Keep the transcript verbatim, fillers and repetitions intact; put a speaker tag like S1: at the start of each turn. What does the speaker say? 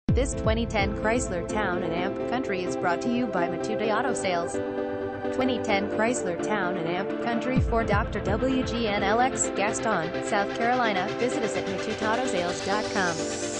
S1: This twenty ten Chrysler Town Country is brought to you by Matute Auto Sales. twenty ten Chrysler Town Country for Doctor W G N L X, Gaston, South Carolina. Visit us at matute auto sales dot com.